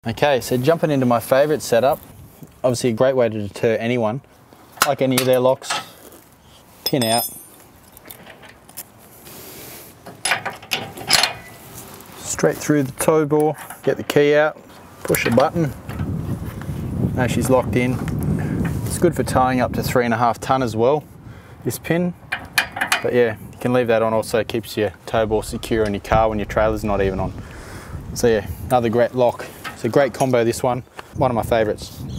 Okay, so jumping into my favourite setup, obviously a great way to deter anyone. Like any of their locks, pin out. Straight through the toe bore, get the key out, push a button. Now she's locked in. It's good for towing up to 3.5 tonne as well, this pin. But yeah, you can leave that on, also keeps your tow bore secure in your car when your trailer's not even on. So yeah, another great lock. It's a great combo, this one of my favourites.